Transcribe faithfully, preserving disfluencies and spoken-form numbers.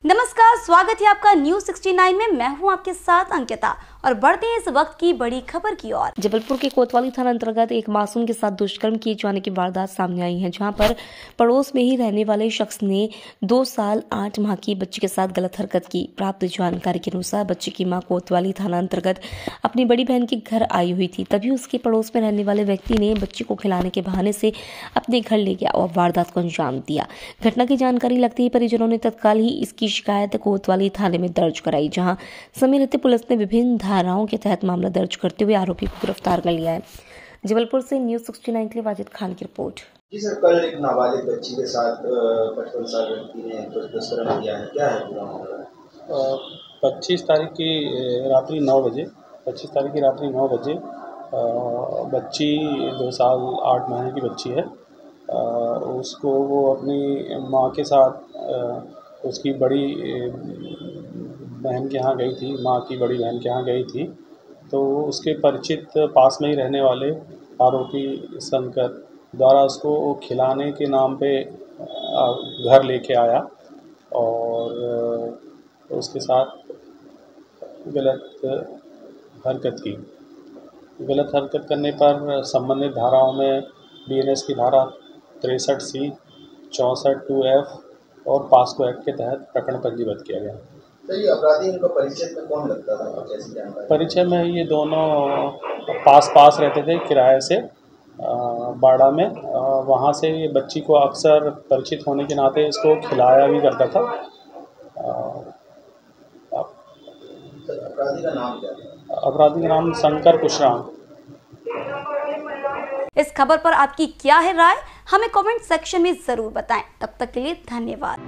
नमस्कार, स्वागत है आपका न्यूज सिक्सटी नाइन में। मैं हूं आपके साथ अंकिता और बढ़ते हैं इस वक्त की बड़ी खबर की ओर। जबलपुर के कोतवाली थाना अंतर्गत एक मासूम के साथ दुष्कर्म किए जाने की वारदात सामने आई है, जहां पर पड़ोस में ही रहने वाले शख्स ने दो साल आठ माह की बच्ची के साथ गलत हरकत की। प्राप्त जानकारी के अनुसार बच्ची की मां कोतवाली थाना अंतर्गत अपनी बड़ी बहन के घर आई हुई थी, तभी उसके पड़ोस में रहने वाले व्यक्ति ने बच्ची को खिलाने के बहाने से अपने घर ले गया और वारदात को अंजाम दिया। घटना की जानकारी लगते ही परिजनों ने तत्काल ही इसकी शिकायत कोतवाली थाने में दर्ज कराई, जहां समय रहते पुलिस ने विभिन्न धाराओं के तहत मामला दर्ज करते हुए आरोपी को गिरफ्तार कर लिया है। जबलपुर से न्यूज सिक्सटी नाइन के लिए वाजिद खान की रिपोर्ट। जी सर, कल एक नाबालिग बच्ची के साथ पचपन साल व्यक्ति ने दुष्कर्म किया है, क्या है पूरा मामला? पच्चीस तारीख की रात्रि नौ बजे पच्चीस तारीख की रात्रि नौ बजे बच्ची दो साल आठ महीने की बच्ची है। उसको वो अपनी माँ के साथ उसकी बड़ी बहन के यहाँ गई थी, माँ की बड़ी बहन के यहाँ गई थी। तो उसके परिचित पास में ही रहने वाले आरोपी शंकर द्वारा उसको खिलाने के नाम पे घर लेके आया और उसके साथ गलत हरकत की। गलत हरकत करने पर संबंधित धाराओं में बी एन एस की धारा तिरसठ सी, चौंसठ टू एफ और पास्को एक्ट के तहत प्रकरण पंजीबद्ध किया गया। तो ये अपराधी इनका परिचय में कौन लगता था, कैसी जानकारी? परिचय में ये दोनों पास पास रहते थे किराए से बाड़ा में। वहाँ से ये बच्ची को अक्सर परिचित होने के नाते इसको खिलाया भी करता था। अपराधी का नाम क्या था? अपराधी का नाम शंकर कुशराम। इस खबर पर आपकी क्या है राय, हमें कमेंट सेक्शन में जरूर बताएं। तब तक के लिए धन्यवाद।